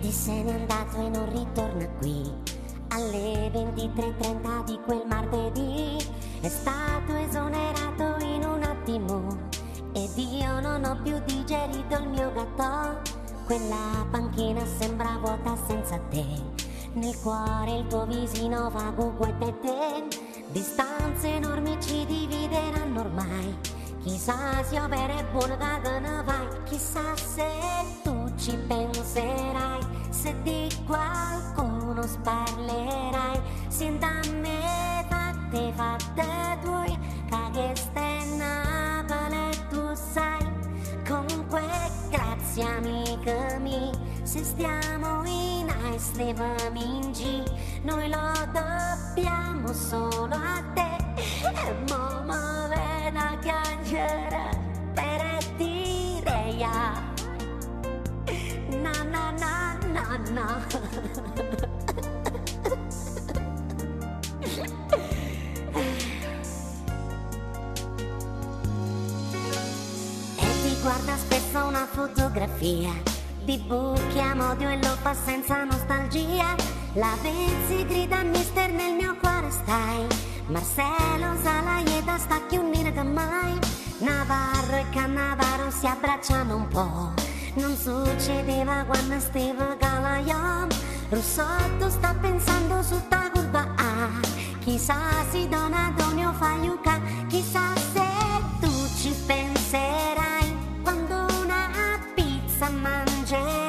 Chi se n'è andato e non ritorna qui alle 23:30 di quel martedì è stato esonerato in un attimo ed io non ho più digerito il mio gatto. Quella panchina sembra vuota senza te, nel cuore il tuo visino vago guetete. Distanze enormi ci divideranno ormai, chissà se io bere buono che ne vai, chissà se tu ci penserai, se di qualcuno sparlerai, se da me fatte tuoi, che stai Napoli tu sai. Comunque grazie amica mia, se stiamo in ice levami in G, noi lo dobbiamo solo a te. E mo mi vedo a piangere per dire na na na na na. Guarda spesso una fotografia di buchi am'odio e lo fa senza nostalgia. La Venzi grida mister nel mio cuore stai, Marcelo Salaieta sta più unire che mai. Navarro e Cannavaro si abbracciano un po', non succedeva quando stava Calaion. Russotto sta pensando su sta curva A, chissà se Don Antonio fa Yuca, chissà se tu ci penserai quando una pizza mangerai.